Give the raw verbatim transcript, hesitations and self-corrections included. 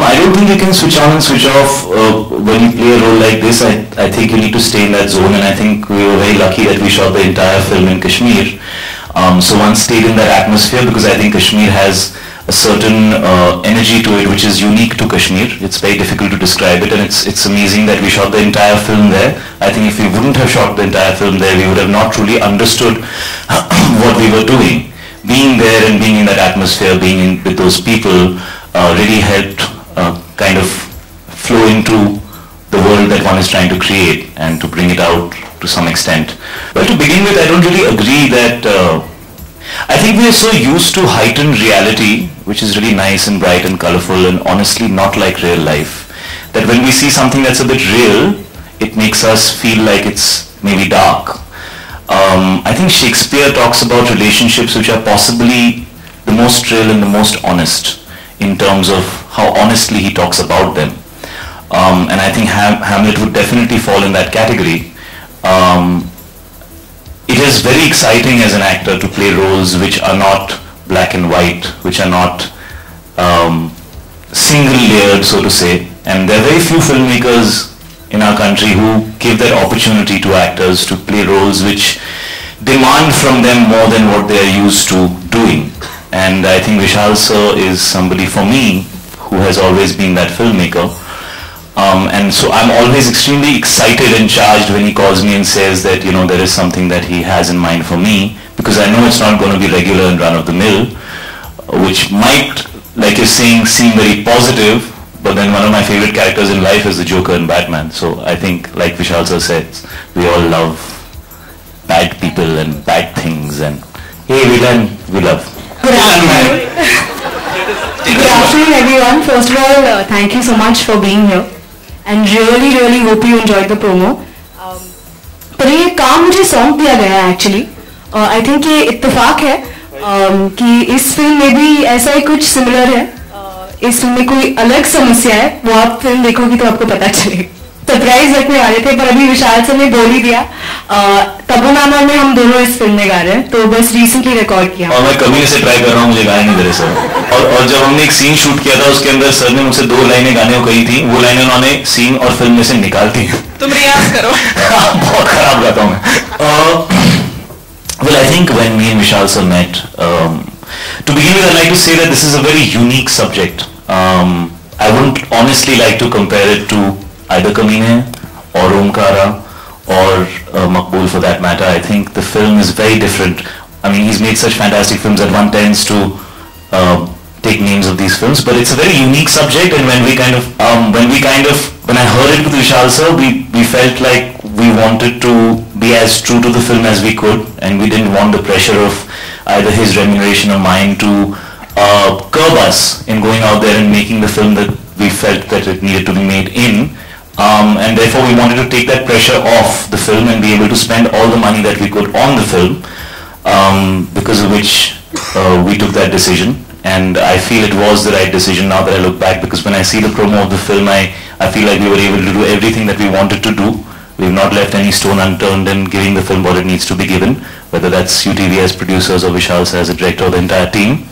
Um, I don't think you can switch on and switch off uh, when you play a role like this. I, I think you need to stay in that zone, and I think we were very lucky that we shot the entire film in Kashmir. Um, so one stayed in that atmosphere because I think Kashmir has a certain uh, energy to it which is unique to Kashmir. It's very difficult to describe it, and it's, it's amazing that we shot the entire film there. I think if we wouldn't have shot the entire film there, we would have not truly understood what we were doing. Being there and being in that atmosphere, being in, with those people, uh, really helped uh, kind of flow into the world that one is trying to create and to bring it out to some extent. Well, to begin with, I don't really agree that, uh, I think we are so used to heightened reality, which is really nice and bright and colorful and honestly not like real life, that when we see something that's a bit real, it makes us feel like it's maybe dark. Um, I think Shakespeare talks about relationships which are possibly the most real and the most honest in terms of how honestly he talks about them. Um, and I think Ham Hamlet would definitely fall in that category. Um, it is very exciting as an actor to play roles which are not black and white, which are not um, single-layered, so to say. And there are very few filmmakers in our country who give that opportunity to actors to play roles which demand from them more than what they are used to doing. And I think Vishal sir is somebody for me who has always been that filmmaker. Um, and so I'm always extremely excited and charged when he calls me and says that, you know, there is something that he has in mind for me, because I know it's not going to be regular and run-of-the-mill, which might, like you're saying, seem very positive, but then one of my favorite characters in life is the Joker in Batman. So I think, like Vishal sir says, we all love bad people and bad things, and hey, villain, we love. Good afternoon. Good afternoon, everyone. First of all, uh, thank you so much for being here, and really, really hope you enjoyed the promo. Um, पर ये काम मुझे सौंप दिया गया है actually. Uh, I think ये इत्तेफाक है um, कि इस फिल्म में भी ऐसा ही कुछ similar है. इस फिल्म में कोई अलग समस्या है, वो आप फिल्म देखोगी तो आपको पता चलेगा. सरप्राइज रखने वाले थे, पर अभी विशाल सर ने बोल ही दिया. तबू नामा में हम दोनों इस फिल्म में गा रहे हैं, तो बस रिसेंटली रिकॉर्ड किया. और मैं कभी से ट्राई कर रहा हूँ, मुझे गाया नहीं दे रहे सर. और और जब हमने एक सीन शूट किया था, उसके अंदर सर ने मुझसे दो लाइनें गाने को कही थी. वो लाइनें उन्होंने सीन और फिल्म में से निकाल दी. तुम रियाज करो. बहुत खराब गाता हूँ मैं. Well, I think when me and Vishal sir met, um, to begin with, I'd like to say that this is a very unique subject. Um, I wouldn't honestly like to compare it to either Kameene or Omkara or uh, Maqbool for that matter. I think the film is very different. I mean, he's made such fantastic films that one tends to uh, take names of these films, but it's a very unique subject. And when we kind of, um, when we kind of, when I heard it with Vishal sir, we we felt like we wanted to be as true to the film as we could, and we didn't want the pressure of either his remuneration or mine to uh, curb us in going out there and making the film that we felt that it needed to be made in. Um, and therefore we wanted to take that pressure off the film and be able to spend all the money that we could on the film, um, because of which uh, we took that decision. And I feel it was the right decision now that I look back, because when I see the promo of the film, I, I feel like we were able to do everything that we wanted to do. We've not left any stone unturned in giving the film what it needs to be given, whether that's U T V as producers or Vishal as a director or the entire team.